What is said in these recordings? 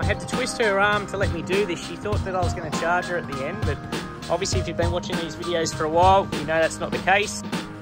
I had to twist her arm to let me do this. She thought that I was going to charge her at the end, but obviously if you've been watching these videos for a while, you know that's not the case.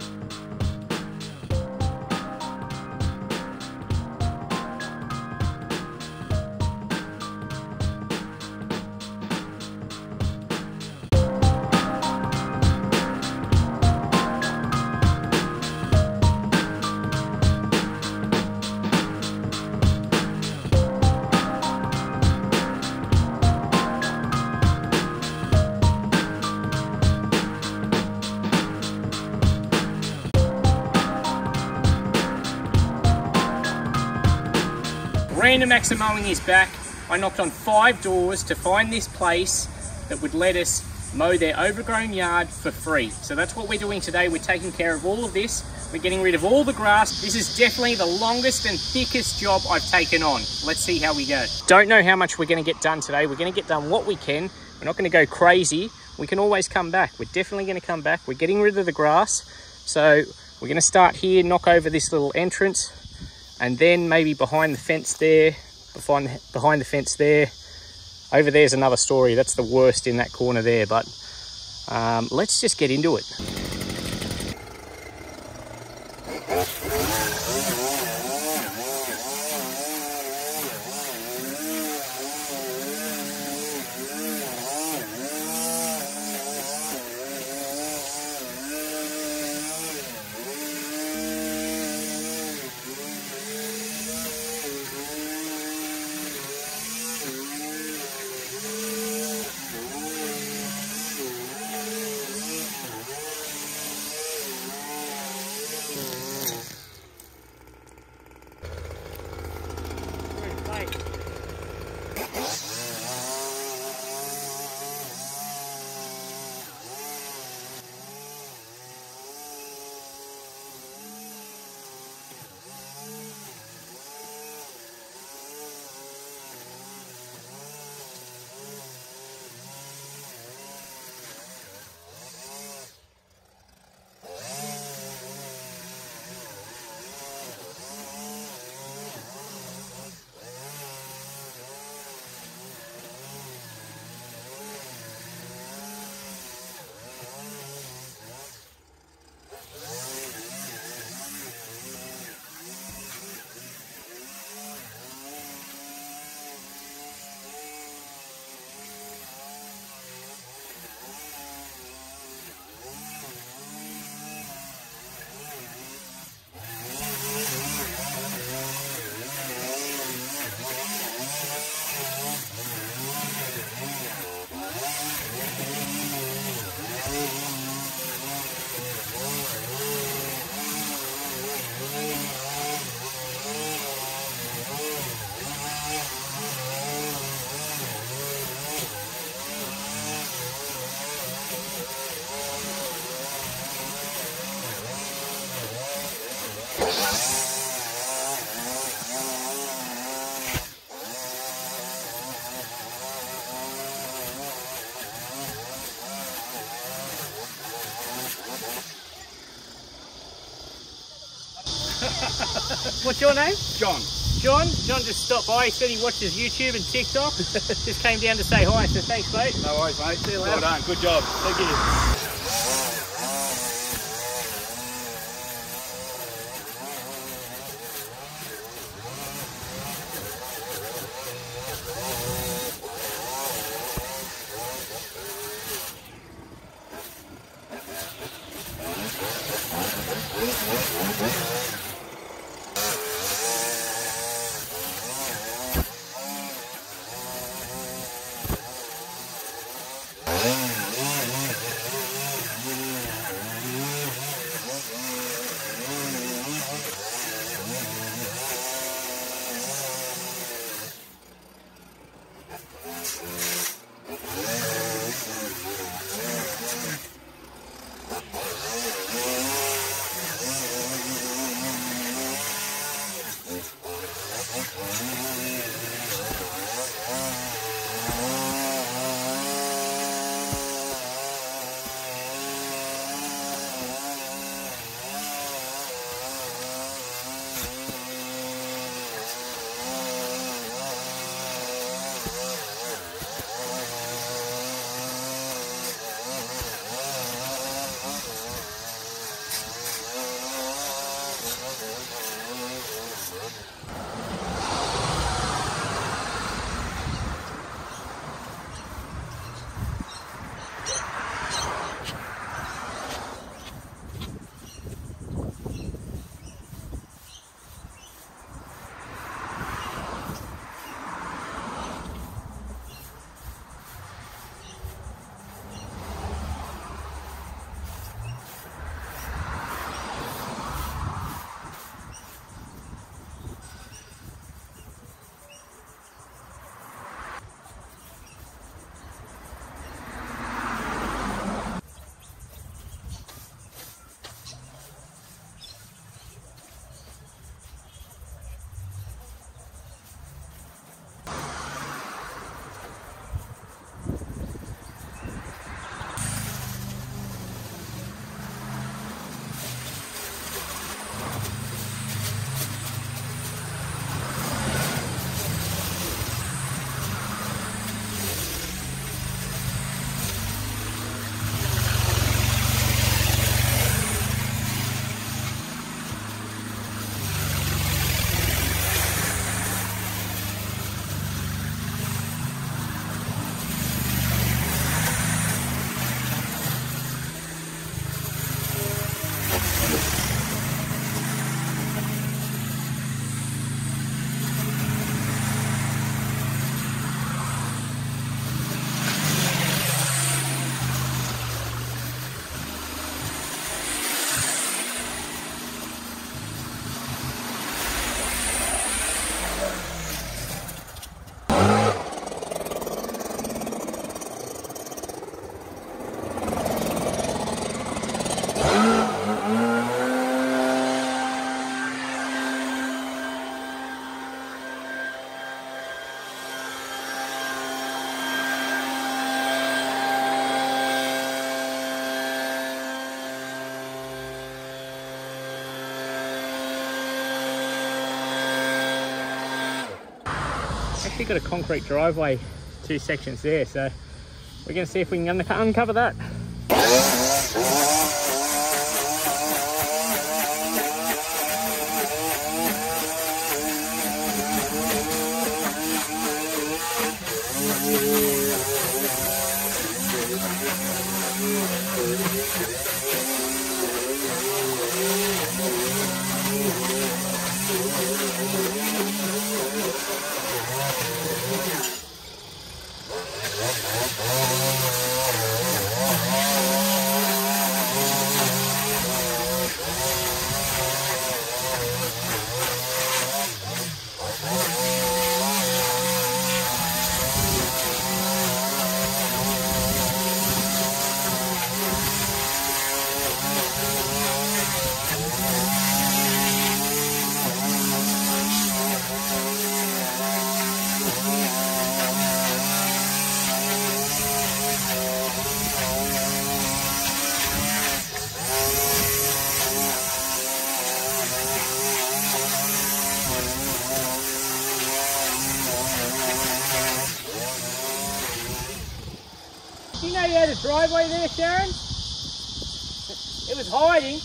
Random Acts of Mowing is back. I knocked on 5 doors to find this place that would let us mow their overgrown yard for free. So that's what we're doing today. We're taking care of all of this. We're getting rid of all the grass. This is definitely the longest and thickest job I've taken on. Let's see how we go. Don't know how much we're going to get done today. We're going to get done what we can. We're not going to go crazy. We can always come back. We're definitely going to come back. We're getting rid of the grass. So we're going to start here, knock over this little entrance, and then maybe behind the fence there, behind the fence there. Over there's another story. That's the worst in that corner there, but let's just get into it. What's your name? John. John just stopped by. He said he watches YouTube and TikTok. Just came down to say hi, so thanks, mate. No worries, mate. See you later. Well done. Good job. Thank you. actually got a concrete driveway, 2 sections there, so we're going to see if we can uncover that. Do you know you had a driveway there, Sharon? It was hiding.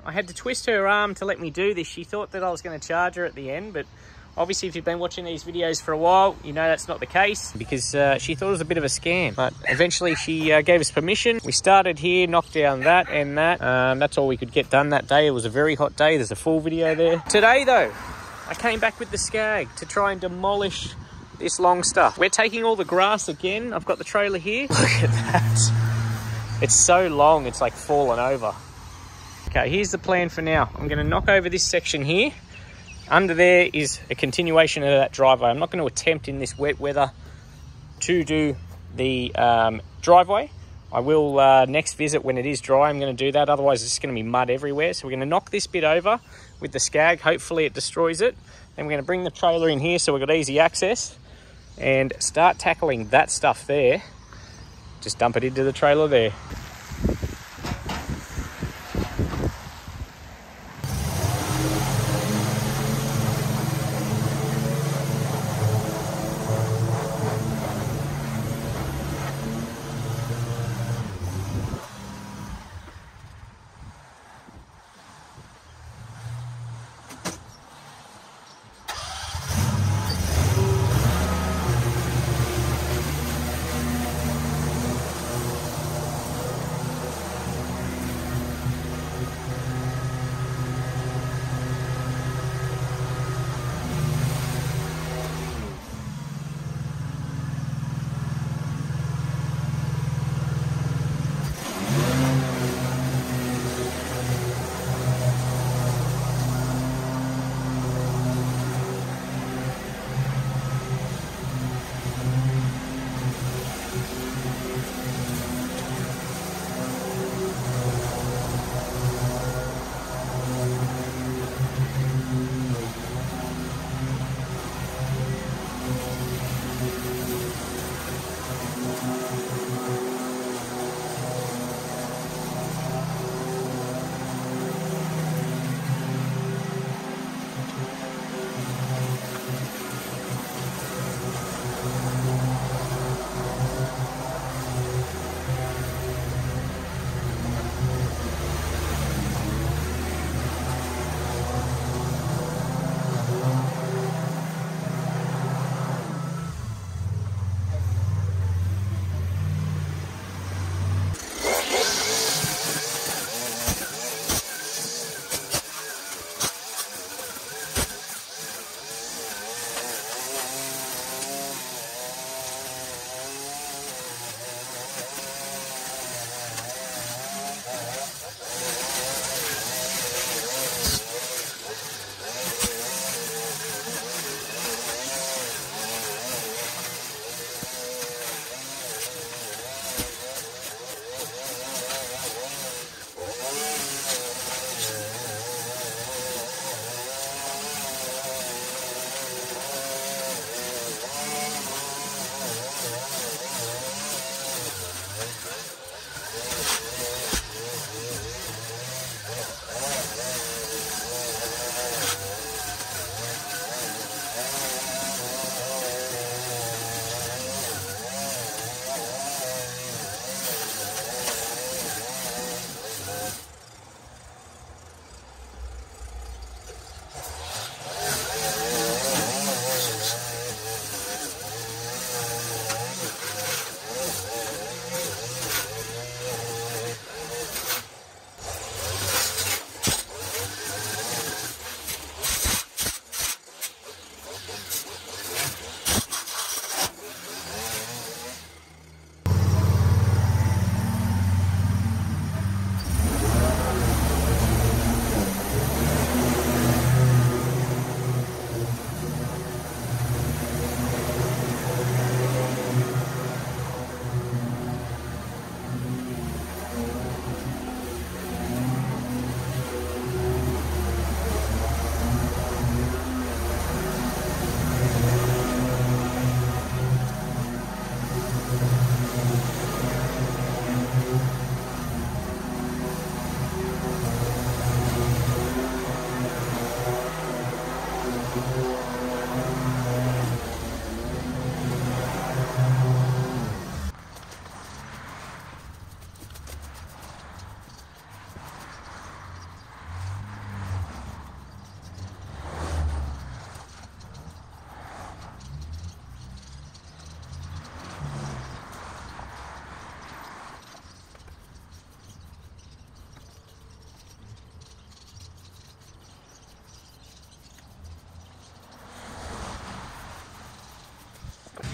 I had to twist her arm to let me do this. She thought that I was going to charge her at the end, but obviously if you've been watching these videos for a while, you know that's not the case, because she thought it was a bit of a scam. But eventually she gave us permission. We started here, knocked down that and that. That's all we could get done that day. It was a very hot day. There's a full video there. Today though, I came back with the Skag to try and demolish this long stuff. We're taking all the grass again. I've got the trailer here. Look at that. It's so long, it's like fallen over. Okay, here's the plan for now. I'm going to knock over this section here. Under there is a continuation of that driveway. I'm not going to attempt in this wet weather to do the driveway. I will next visit when it is dry. I'm going to do that. Otherwise, it's going to be mud everywhere. So we're going to knock this bit over with the Skag. Hopefully it destroys it. Then we're going to bring the trailer in here so we've got easy access and start tackling that stuff there. Just dump it into the trailer there.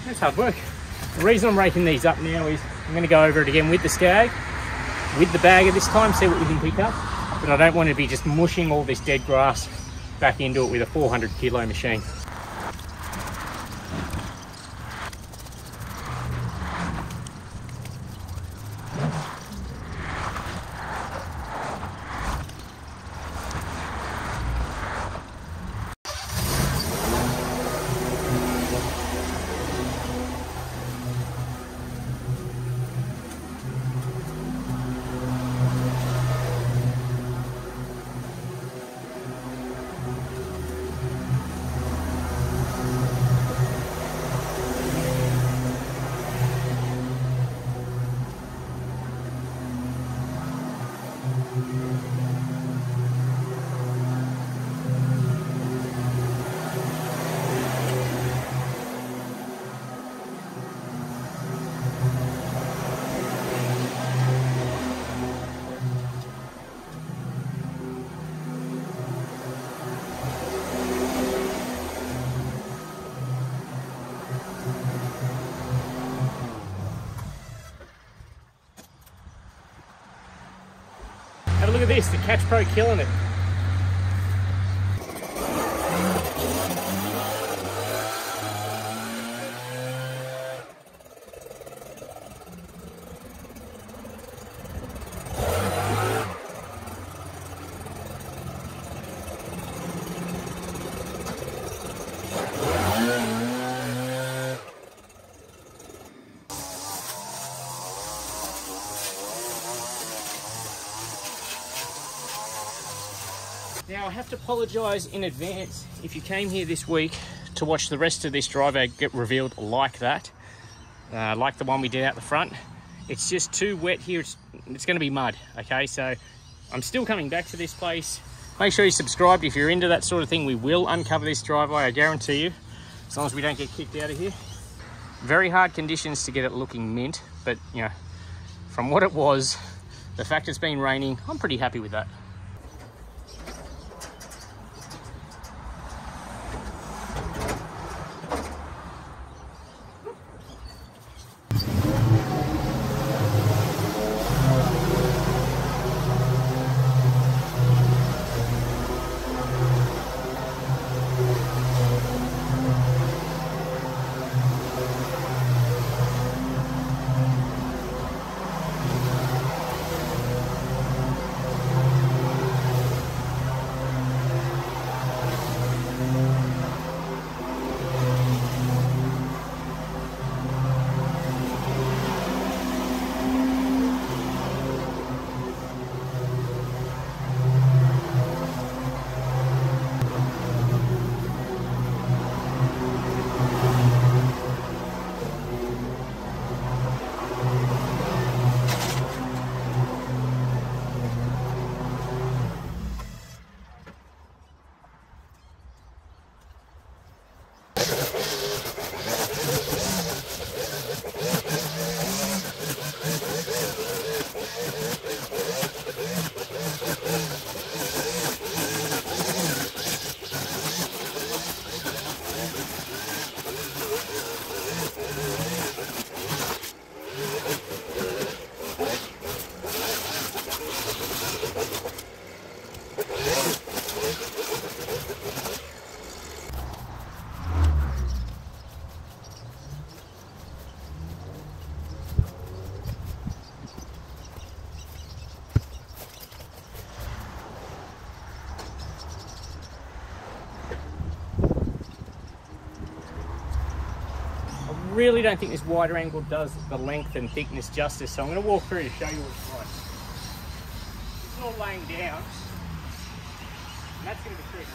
That's hard work. The reason I'm raking these up now is I'm going to go over it again with the skag, with the bagger this time, see what we can pick up. But I don't want to be just mushing all this dead grass back into it with a 400 kilo machine. Have a look at this, the Catch Pro killing it. Now I have to apologise in advance if you came here this week to watch the rest of this driveway get revealed like that, like the one we did out the front. It's just too wet here, it's going to be mud, okay? So I'm still coming back to this place. Make sure you're subscribed if you're into that sort of thing. We will uncover this driveway, I guarantee you, as long as we don't get kicked out of here. Very hard conditions to get it looking mint, but you know, from what it was, the fact it's been raining, I'm pretty happy with that. Really don't think this wider angle does the length and thickness justice, so I'm going to walk through to show you what it's like. It's all laying down, and that's going to be tricky.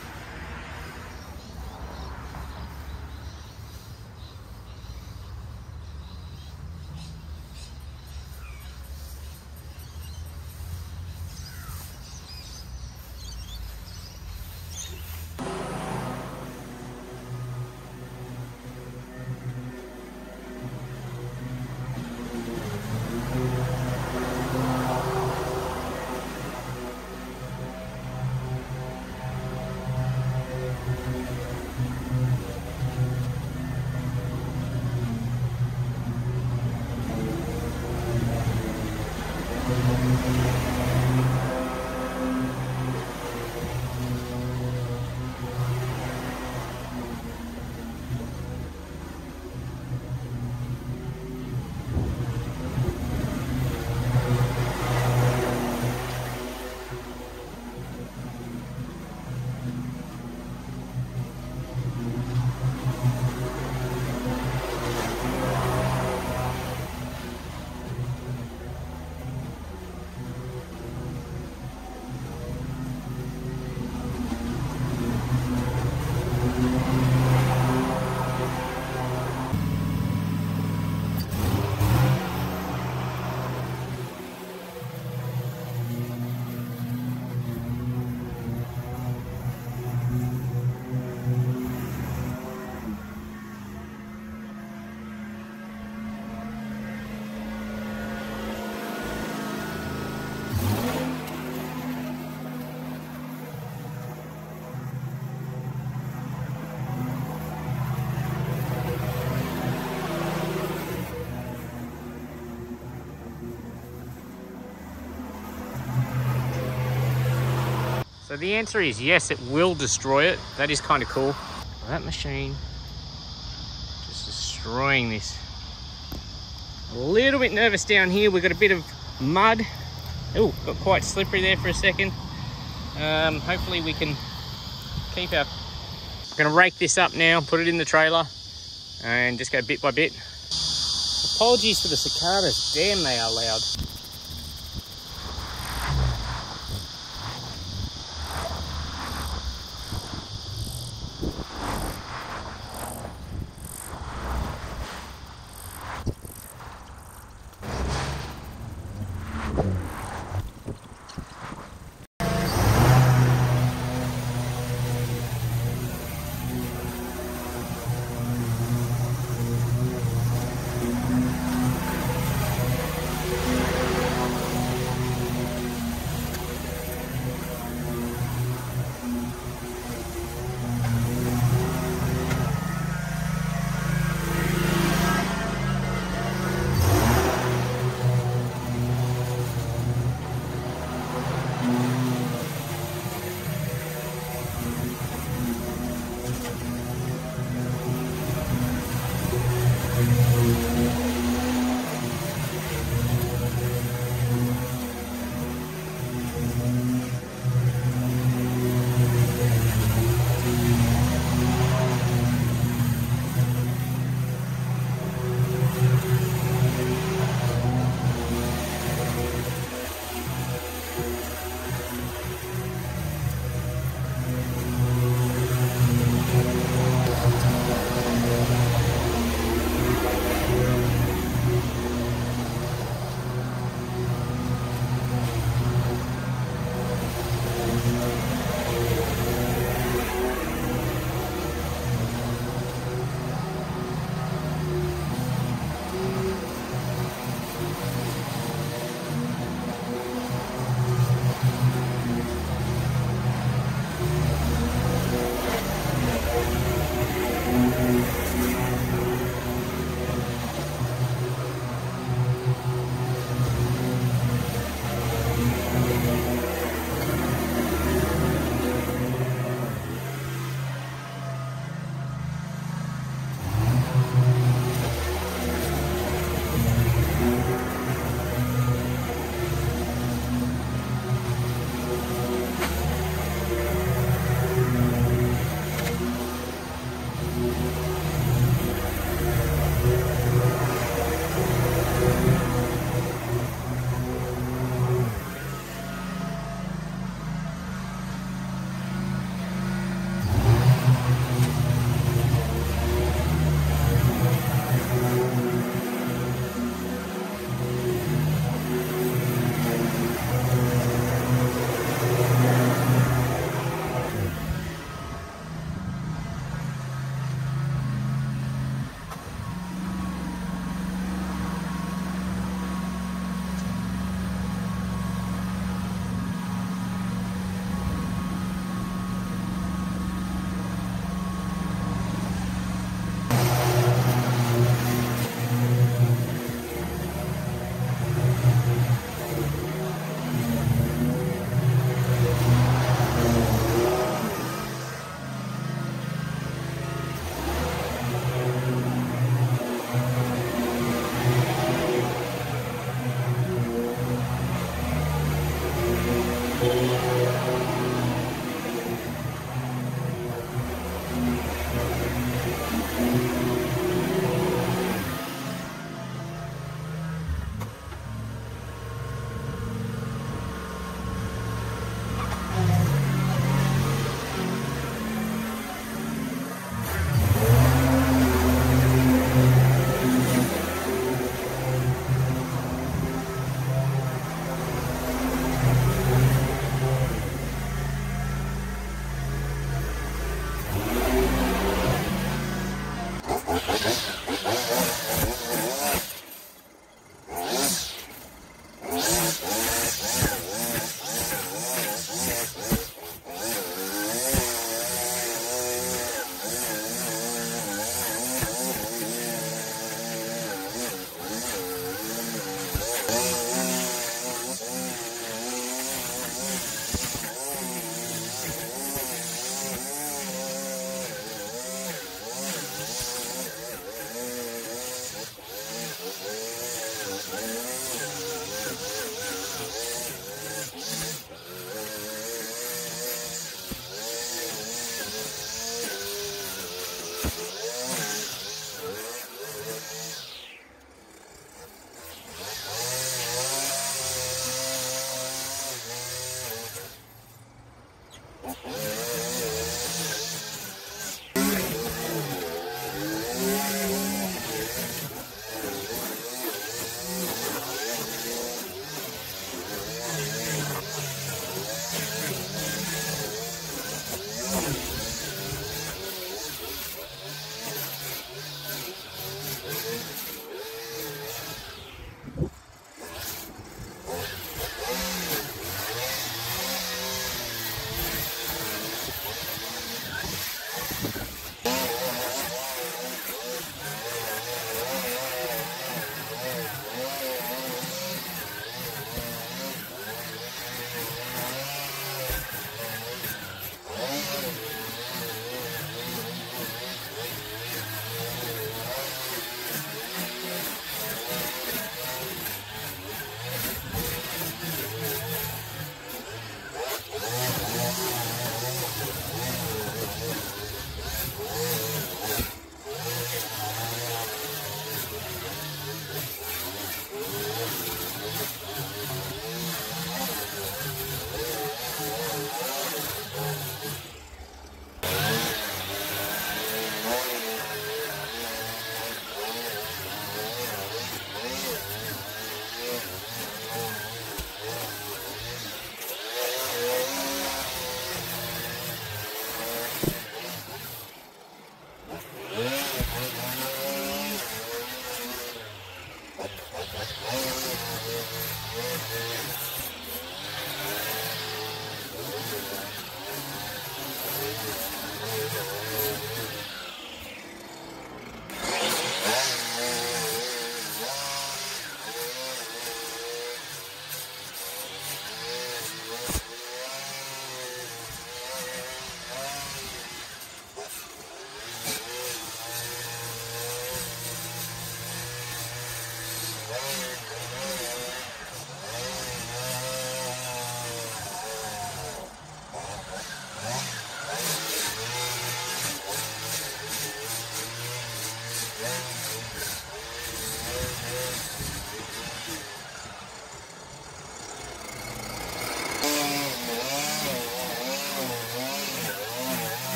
So the answer is yes, it will destroy it. That is kind of cool. That machine just destroying this. A little bit nervous down here. We've got a bit of mud. Oh, got quite slippery there for a second. Hopefully we can keep our... I'm gonna rake this up now, put it in the trailer, and just go bit by bit. Apologies for the cicadas. Damn, they are loud.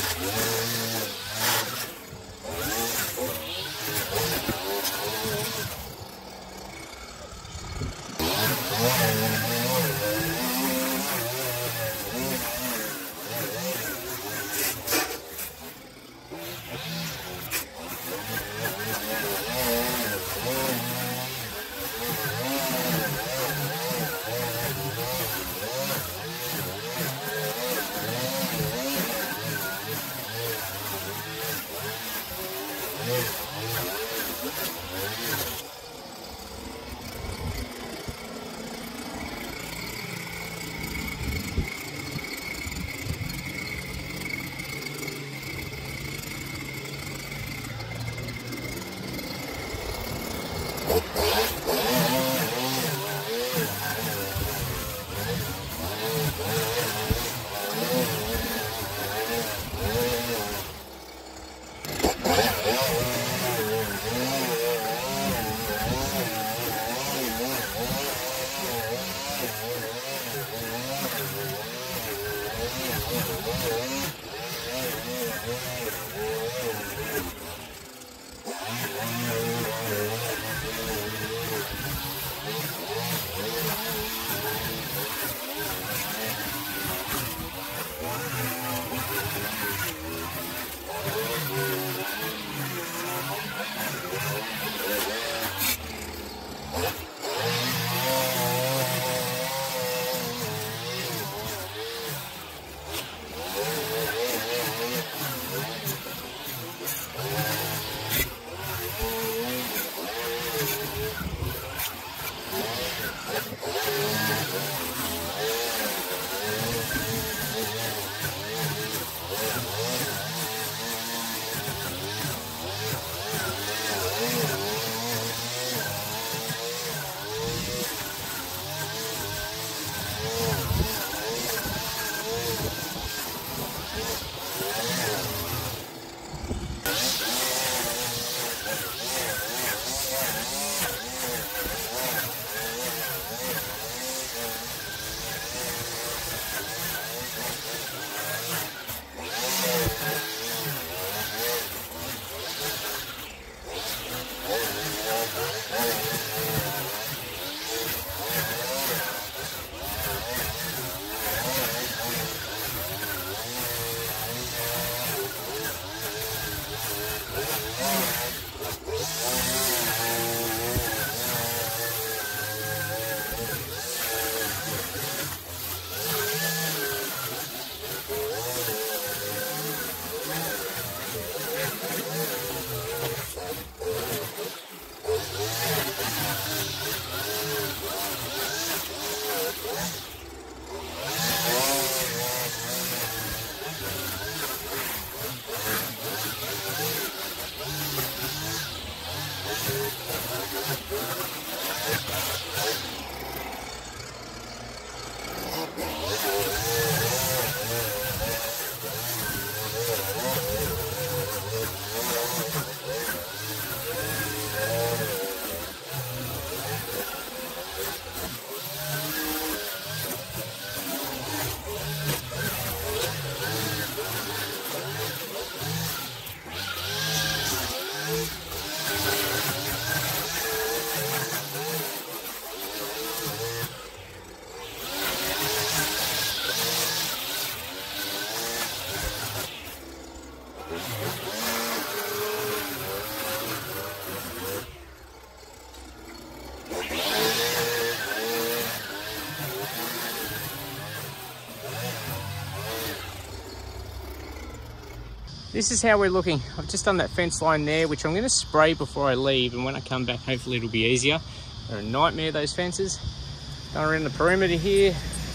This is how we're looking. I've just done that fence line there, which I'm going to spray before I leave, and when I come back, hopefully it'll be easier. They're a nightmare, those fences. Going around the perimeter here.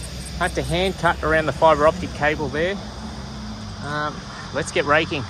I had to hand cut around the fibre optic cable there. Let's get raking.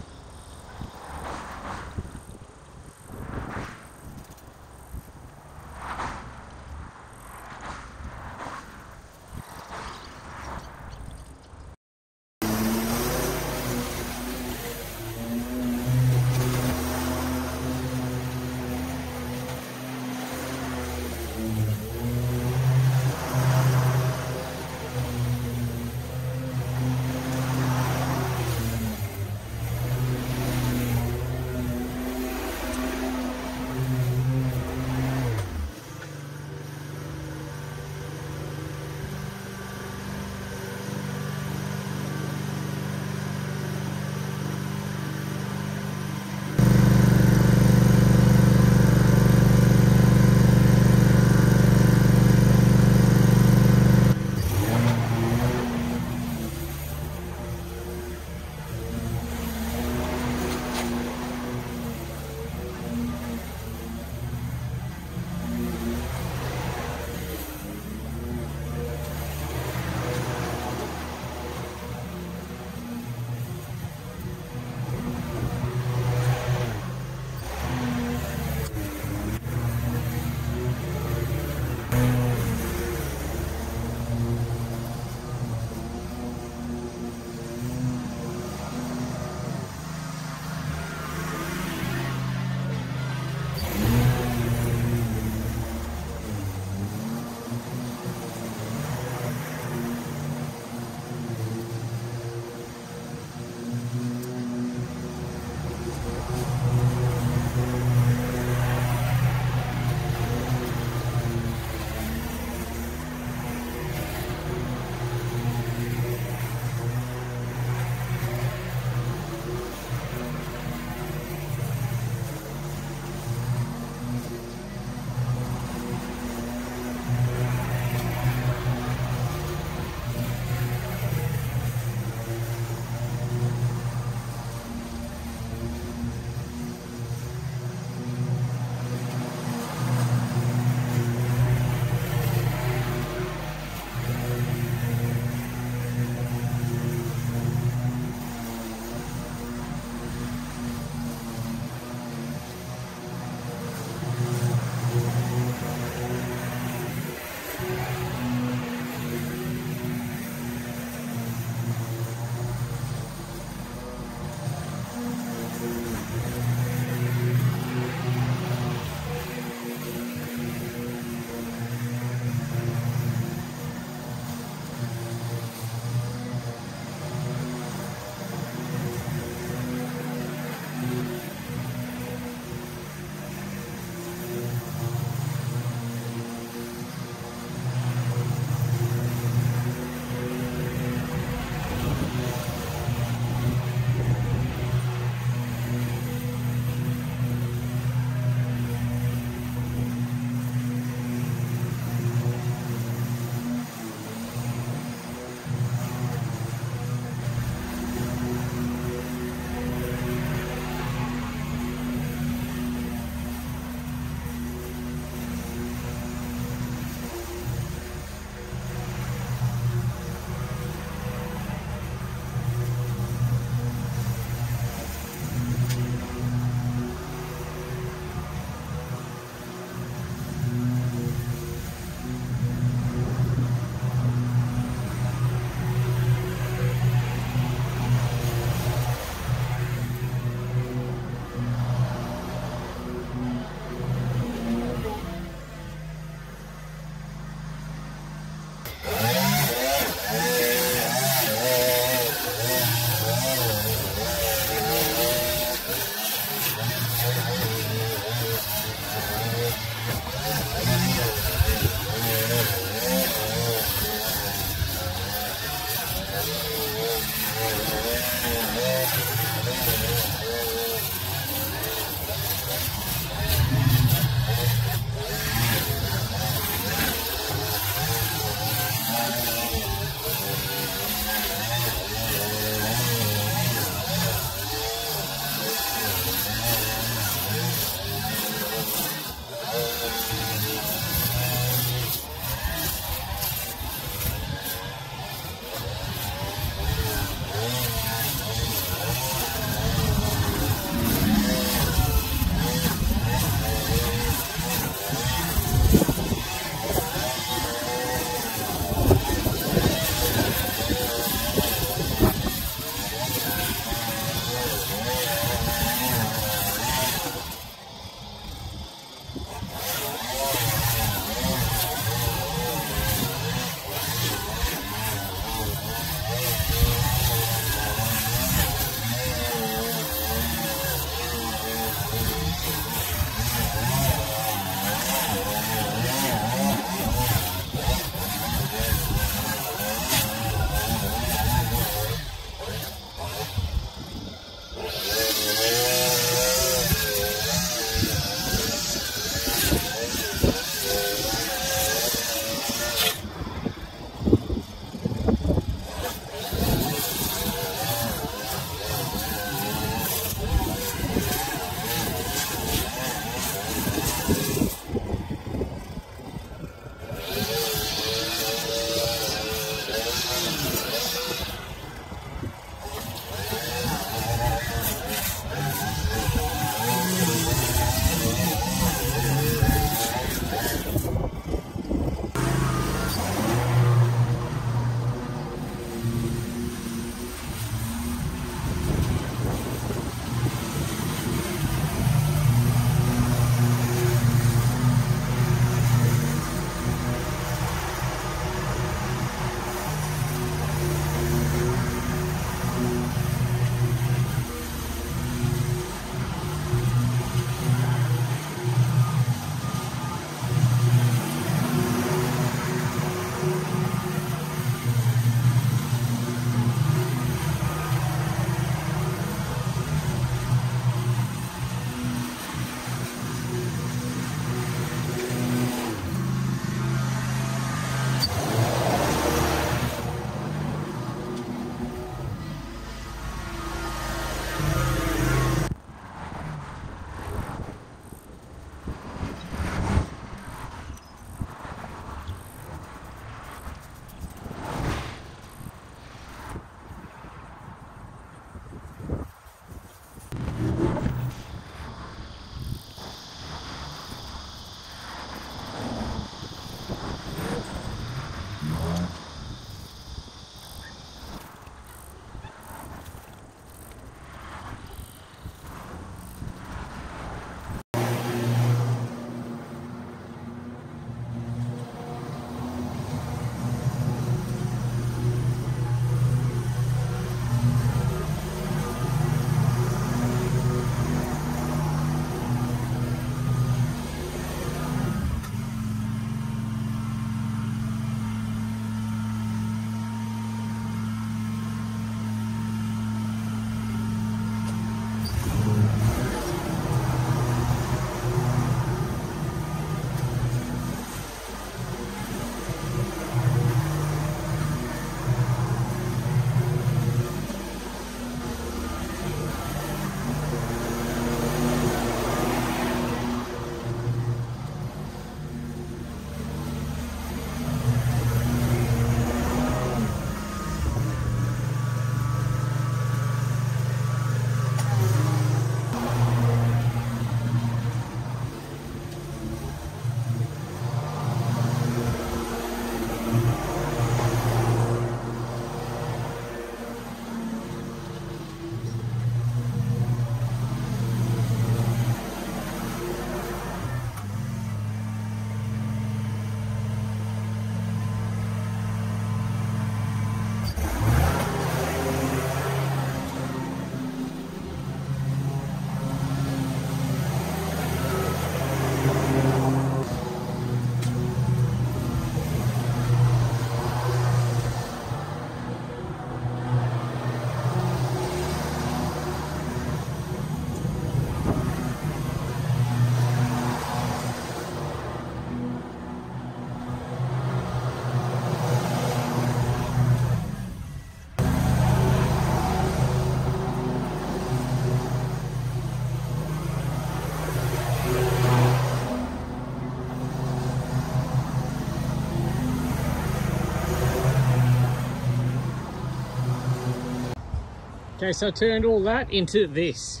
Okay, so I turned all that into this.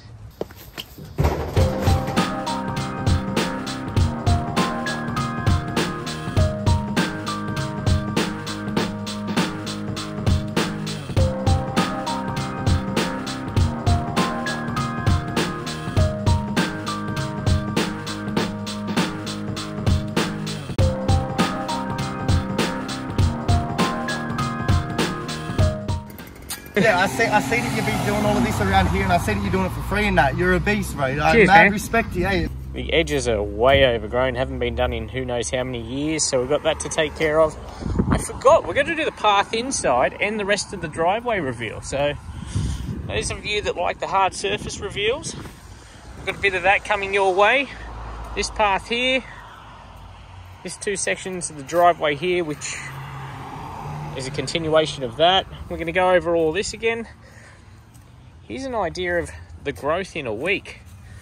Yeah, I see that you've been doing all of this around here, and I see that you're doing it for free and that. You're a beast, bro. Cheers, mad man. respect to you. The edges are way overgrown, haven't been done in who knows how many years, so we've got that to take care of. I forgot, we're going to do the path inside and the rest of the driveway reveal. So those of you that like the hard surface reveals, we've got a bit of that coming your way. This path here, this 2 sections of the driveway here, which is a continuation of that. We're going to go over all this again. Here's an idea of the growth in a week.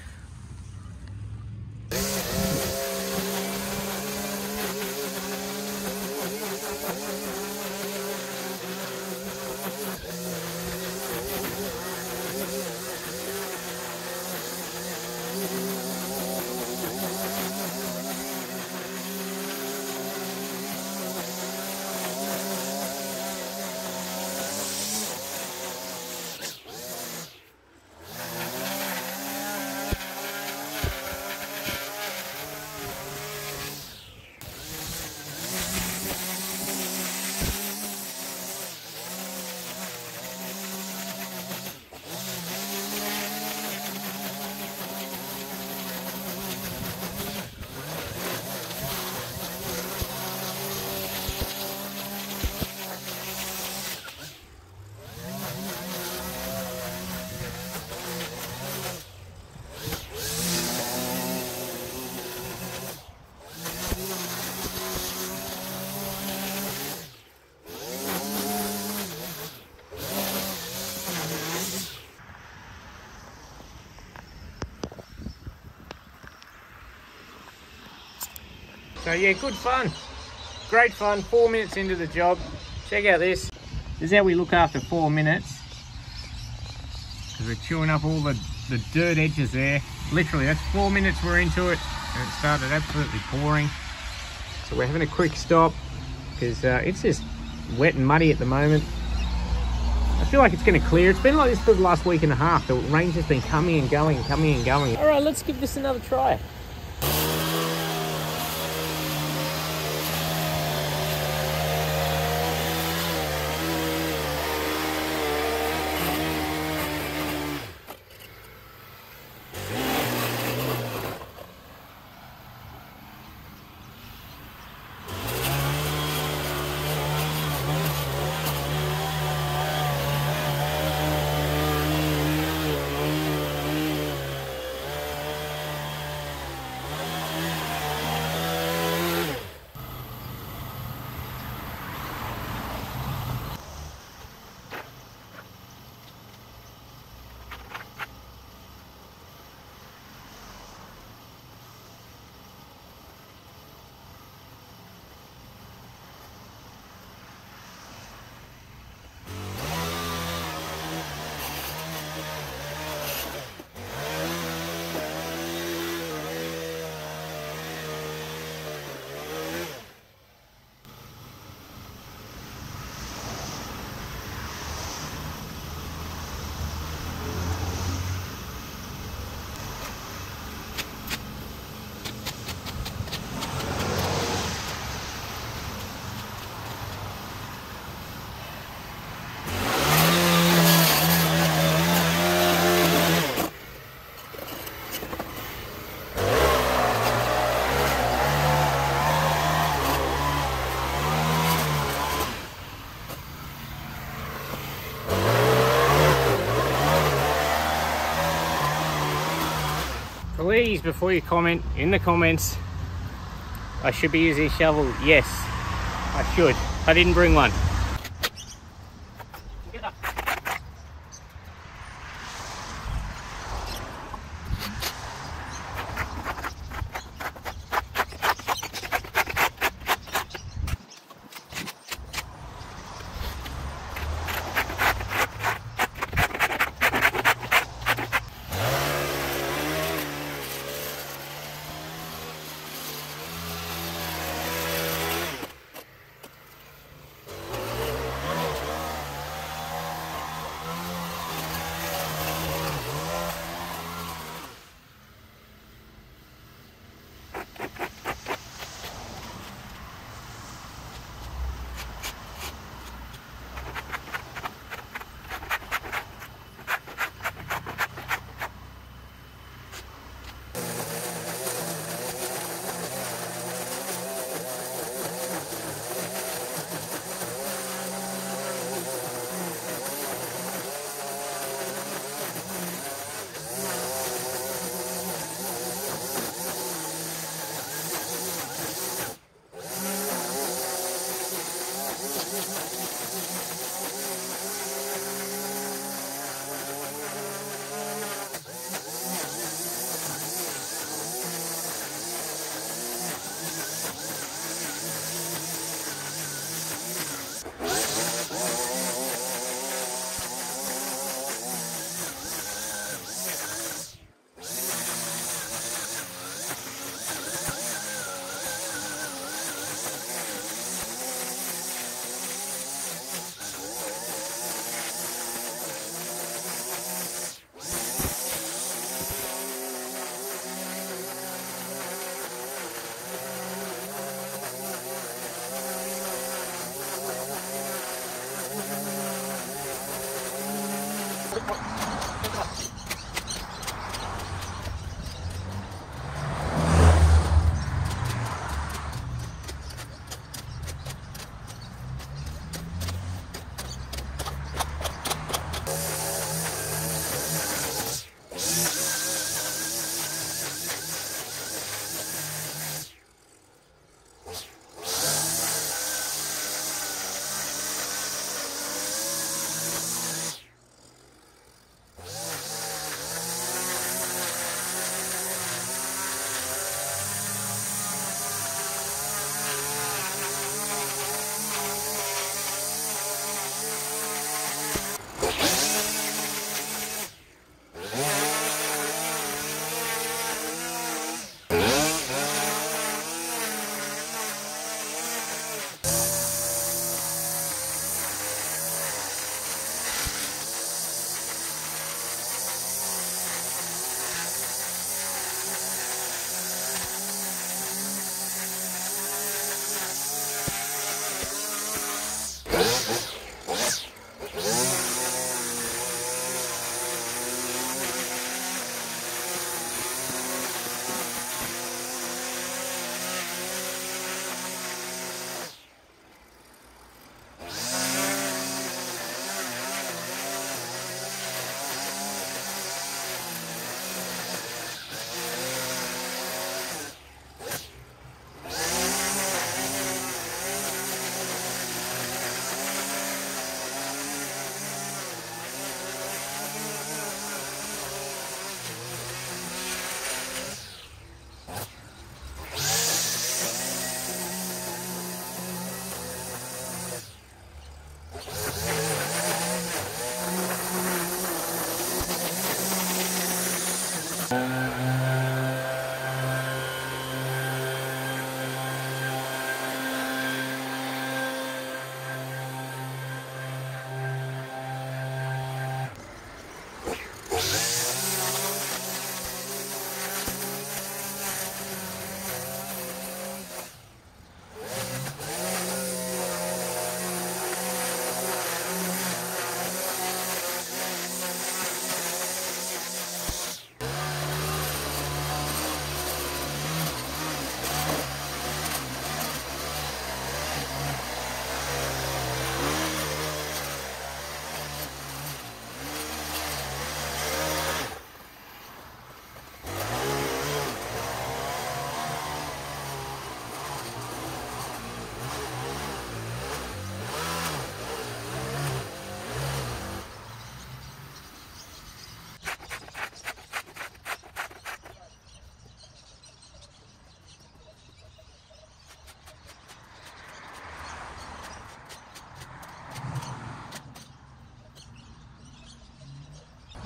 So yeah, good fun, great fun. 4 minutes into the job. Check out this. This is how we look after 4 minutes. Because we're chewing up all the dirt edges there. Literally, that's 4 minutes we're into it, and it started absolutely pouring. So we're having a quick stop because it's just wet and muddy at the moment. I feel like it's going to clear. It's been like this for the last week and a half. The rain's just been coming and going, coming and going. All right, let's give this another try. Please, before you comment in the comments, I should be using a shovel. Yes, I should. I didn't bring one.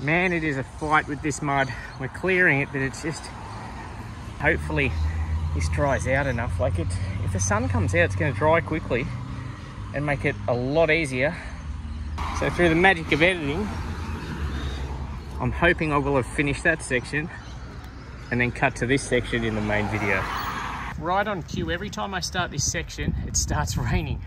Man, it is a fight with this mud. We're clearing it, but it's just, hopefully this dries out enough. Like it, if the sun comes out, it's going to dry quickly and make it a lot easier. So through the magic of editing, I'm hoping I will have finished that section and then cut to this section in the main video. Right on cue, every time I start this section, it starts raining.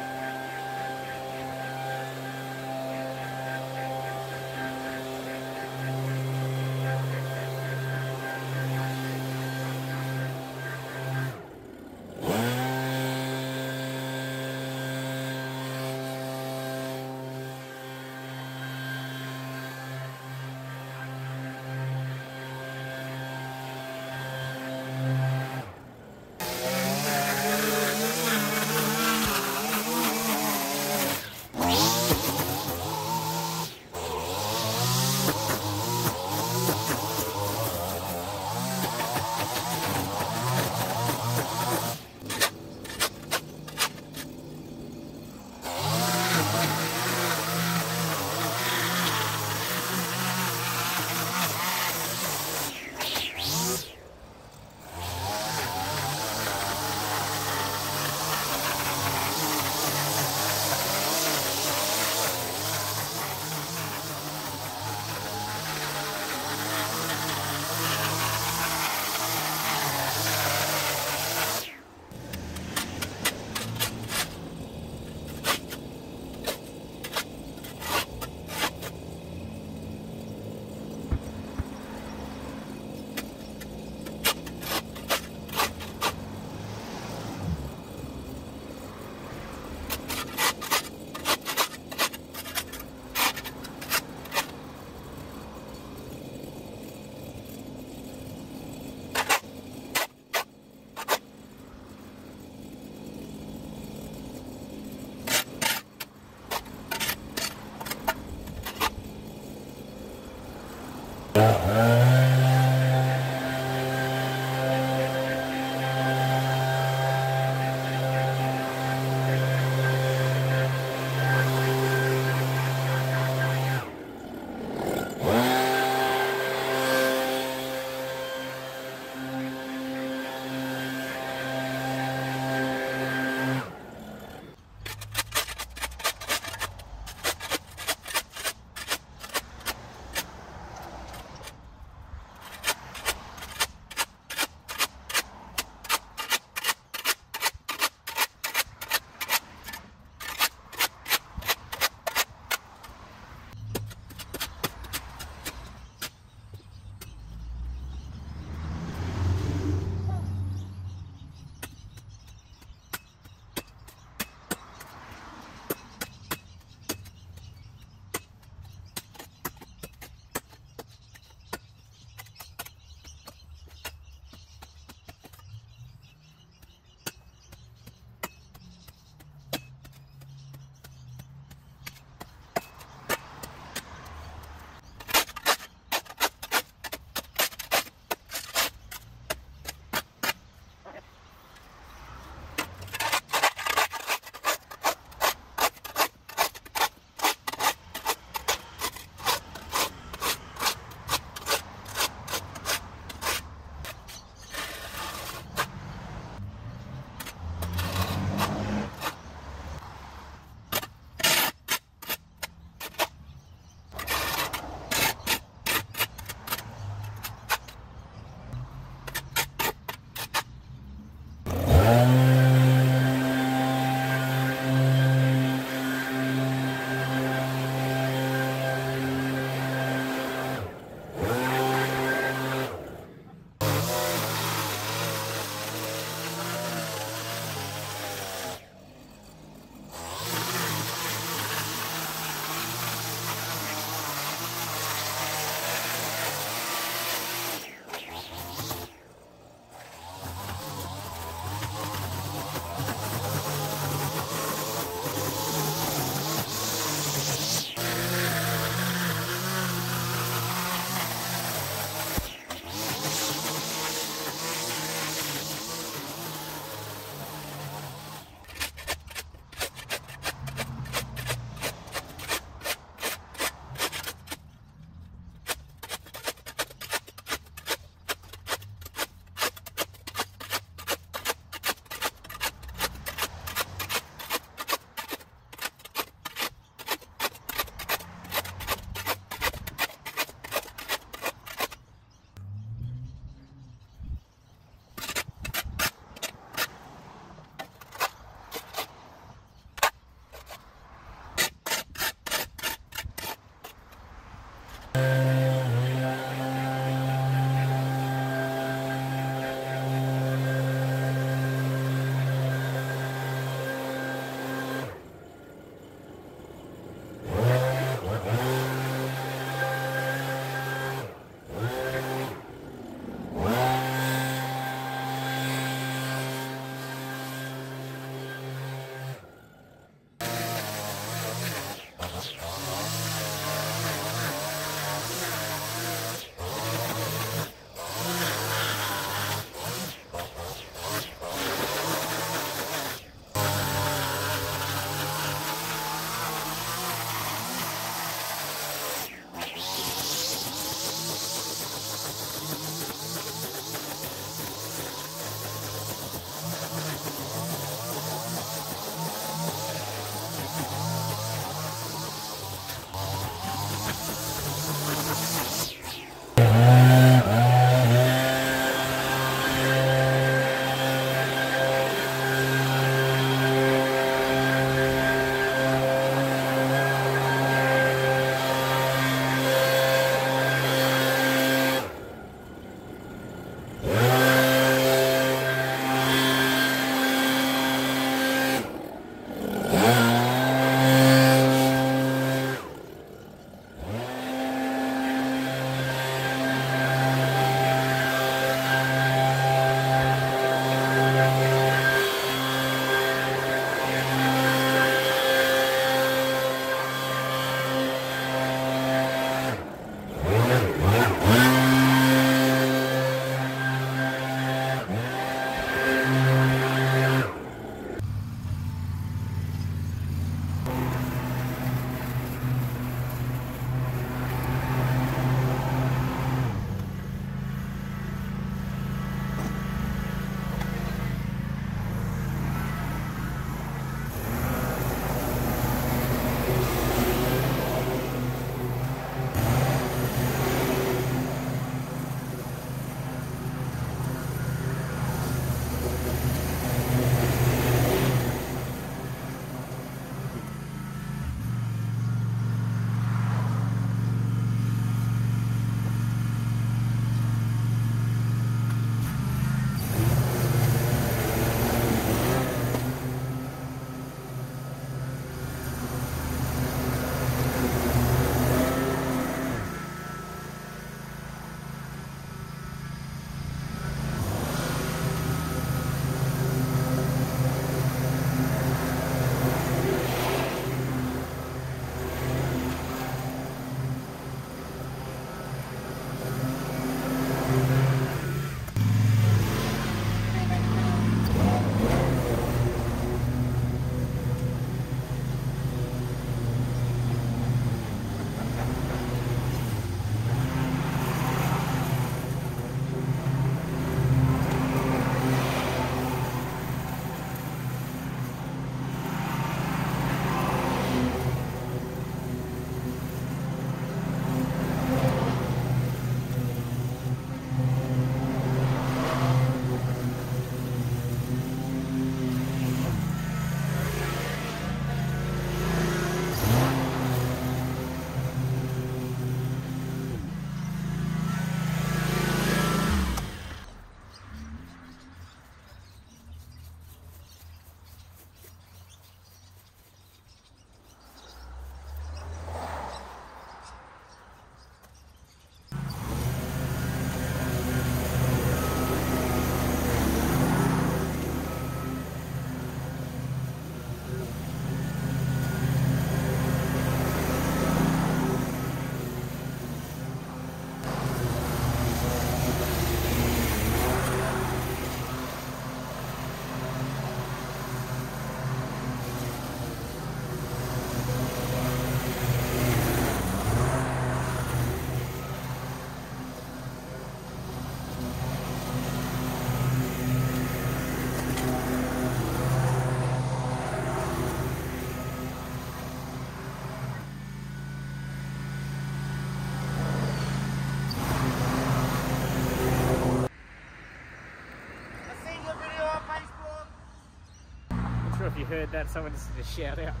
heard that. Someone just did a shout out.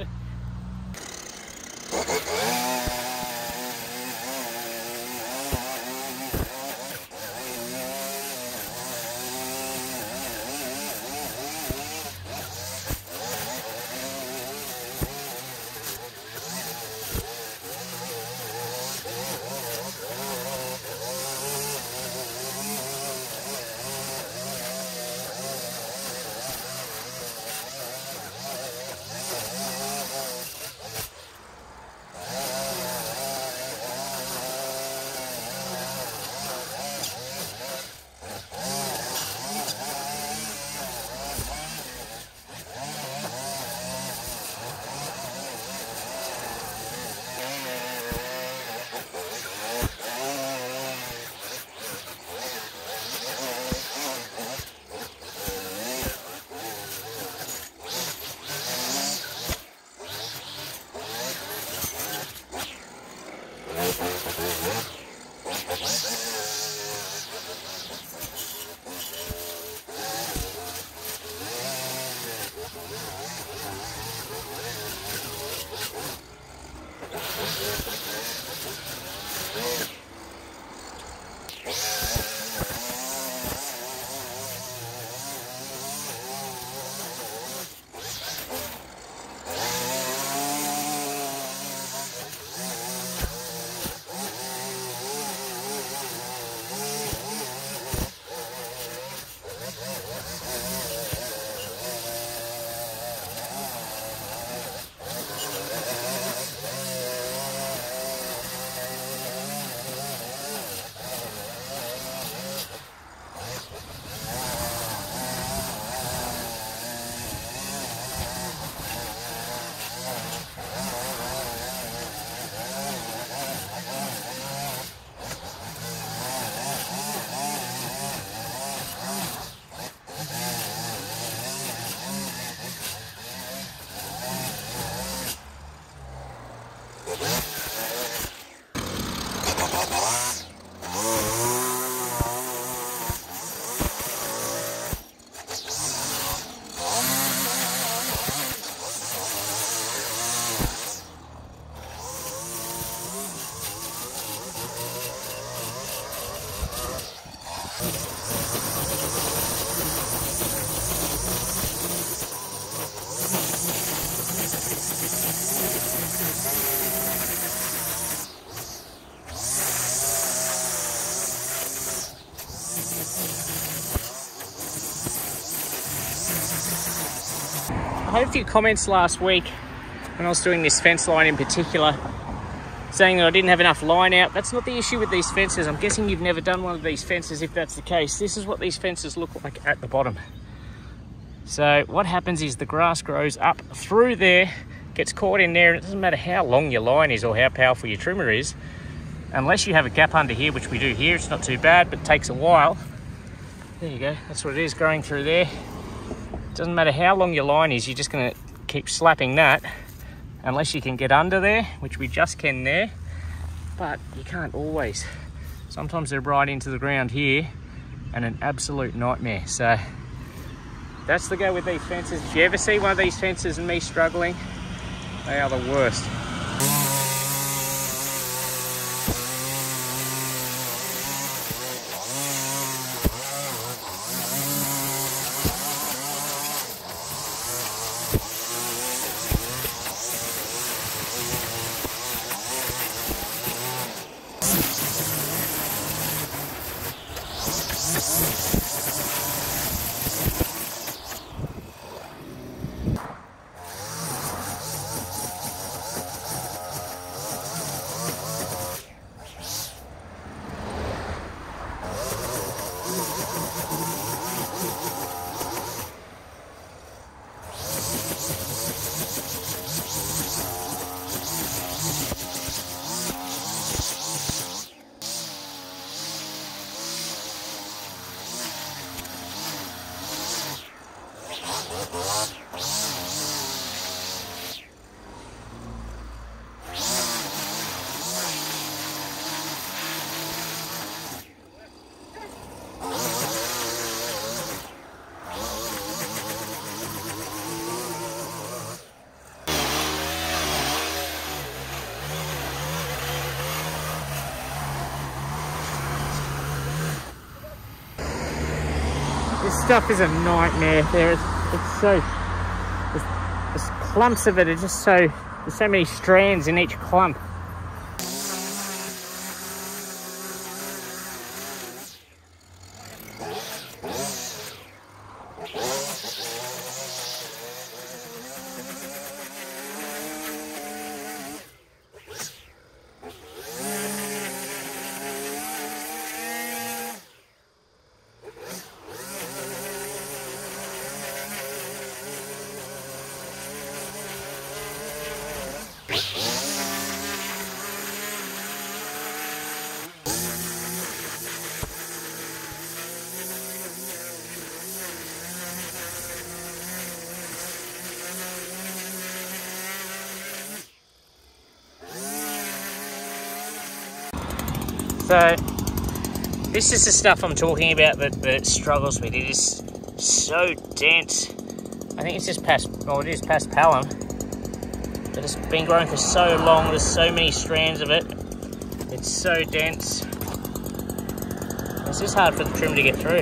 I had a few comments last week when I was doing this fence line in particular, saying that I didn't have enough line out. That's not the issue with these fences. I'm guessing you've never done one of these fences if that's the case. This is what these fences look like at the bottom. So what happens is the grass grows up through there, gets caught in there, and it doesn't matter how long your line is or how powerful your trimmer is, unless you have a gap under here, which we do here. It's not too bad, but it takes a while. There you go, that's what it is, growing through there. Doesn't matter how long your line is, you're just going to keep slapping that unless you can get under there, which we just can there, but you can't always. Sometimes they're right into the ground here and an absolute nightmare. So that's the go with these fences. If you ever see one of these fences and me struggling, they are the worst. This stuff is a nightmare. There's clumps of it are just there's so many strands in each clump. So this is the stuff I'm talking about that struggles with. It is so dense. I think it's just past, well, it is past palum. But it's been growing for so long. There's so many strands of it. It's so dense. It's just hard for the trimmer to get through.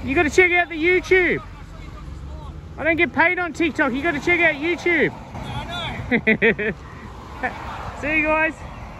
You got to check out the YouTube. I don't get paid on TikTok. You got to check out YouTube. I know. See you guys.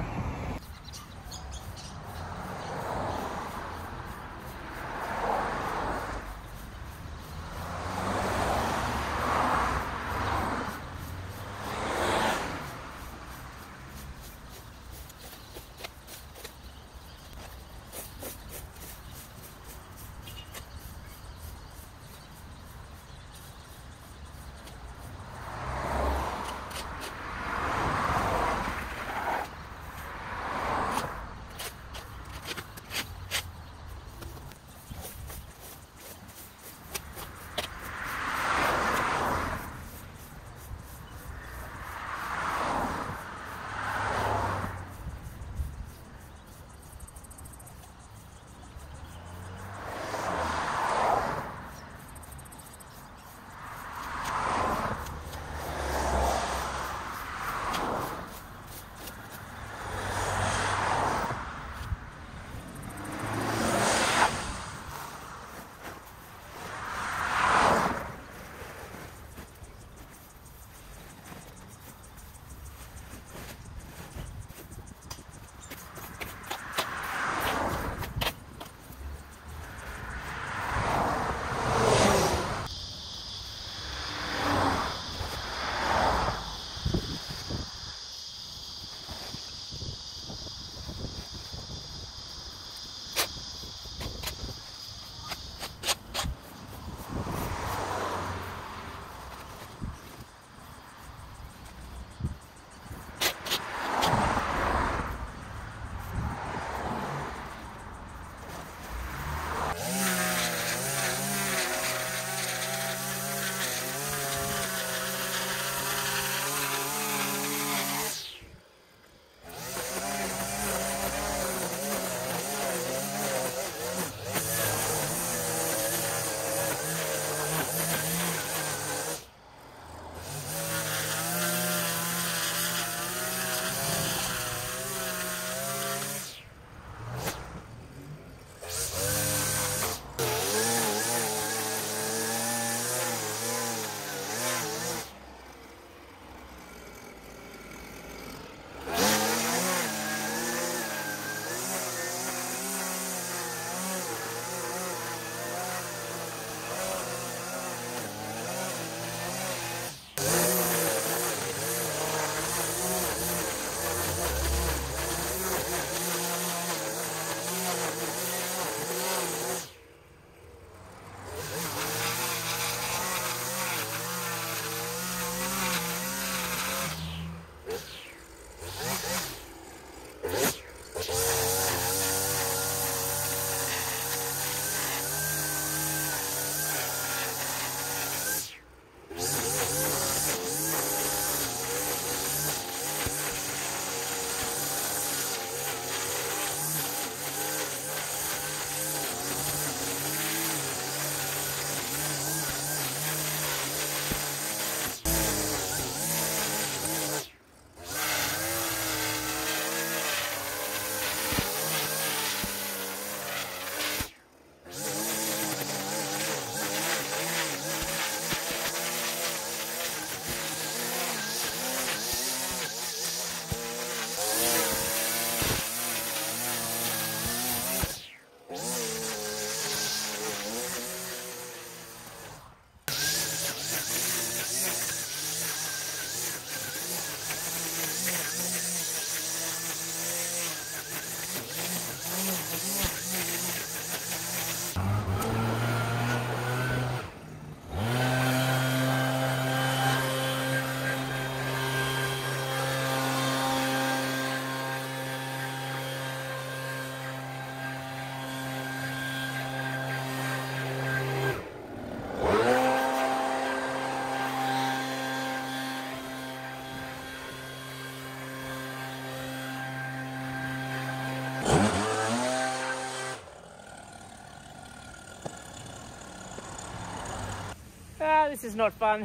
Ah, this is not fun.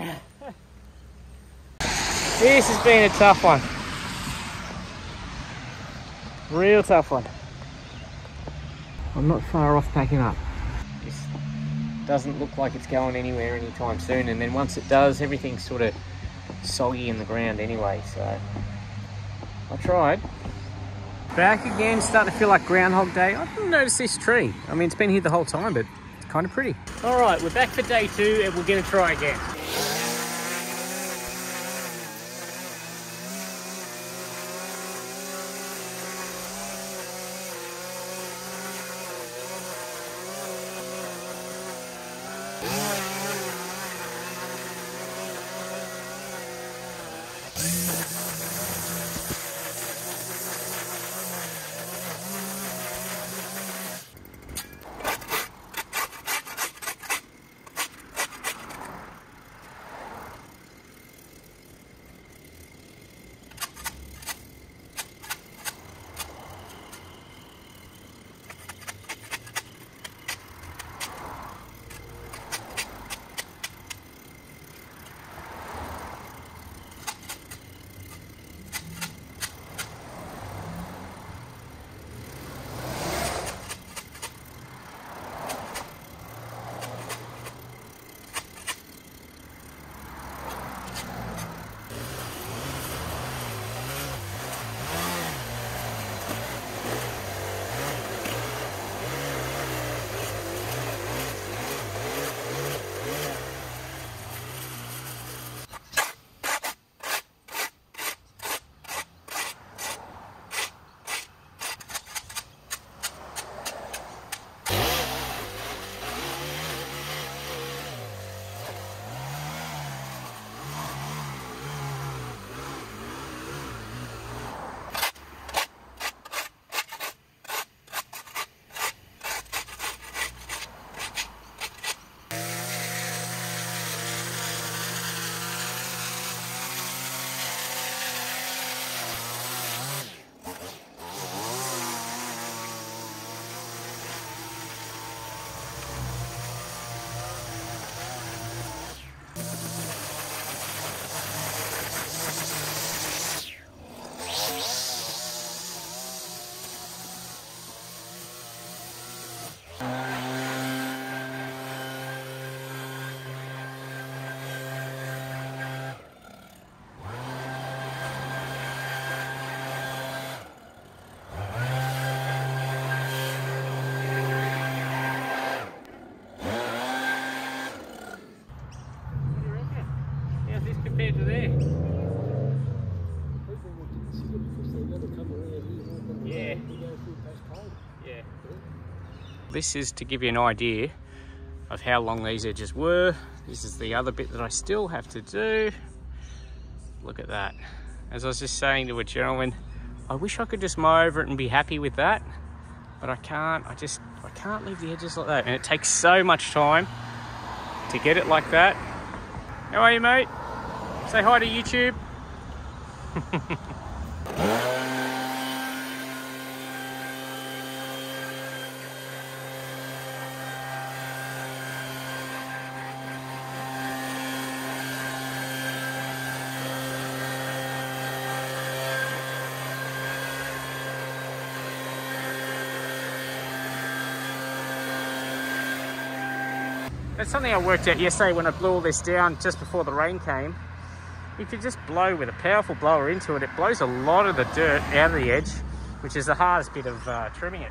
This has been a tough one. Real tough one. I'm not far off packing up. doesn't look like it's going anywhere anytime soon, and then once it does, everything's sort of soggy in the ground anyway, so I tried. Back again, starting to feel like Groundhog Day. I didn't notice this tree. I mean, it's been here the whole time, but it's kind of pretty. All right, we're back for day 2 and we're gonna try again. Compared to there. Yeah. Yeah. This is to give you an idea of how long these edges were. This is the other bit that I still have to do. Look at that. As I was just saying to a gentleman, I wish I could just mow over it and be happy with that, but I can't. I can't leave the edges like that, and it takes so much time to get it like that. How are you, mate? Say hi to YouTube. That's something I worked out yesterday when I blew all this down just before the rain came. If you just blow with a powerful blower into it, it blows a lot of the dirt out of the edge, which is the hardest bit of trimming it.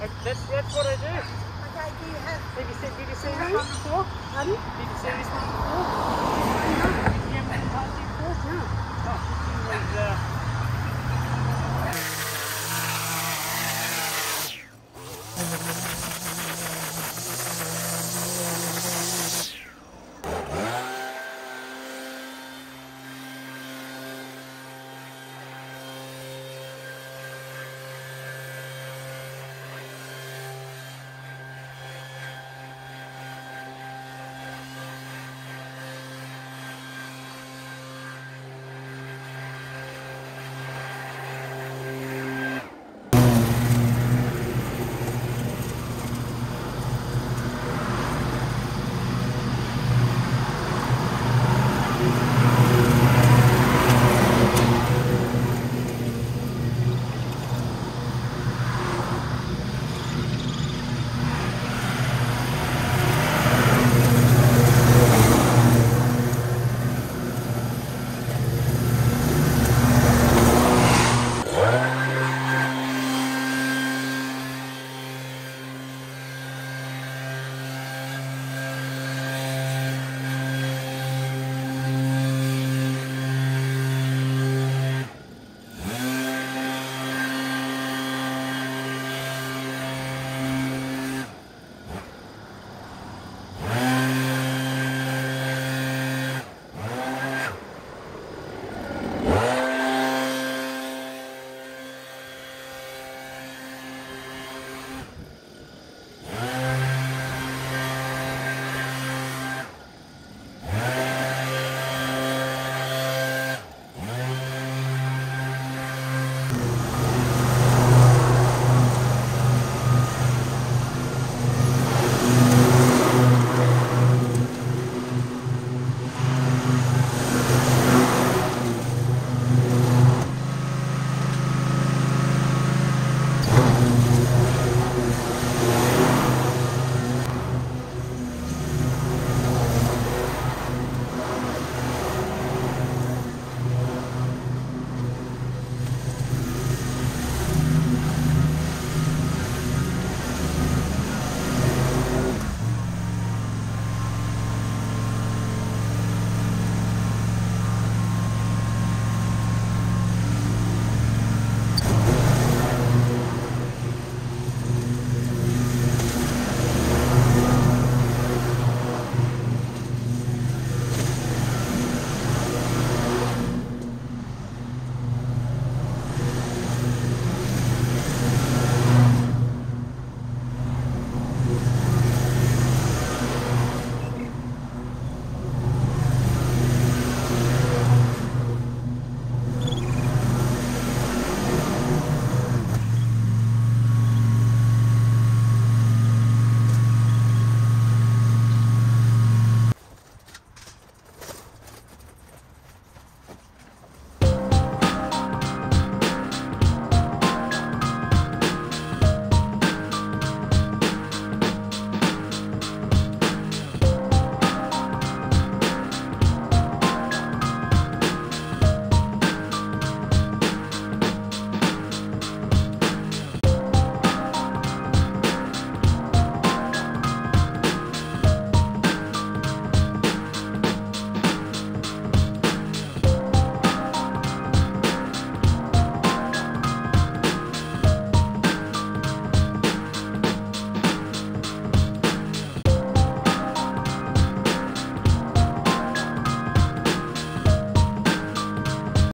That's what I do. Okay, do you have... Did you see this one before? Pardon? Did you see this one before? No. Did you ever been past it before? No. Oh.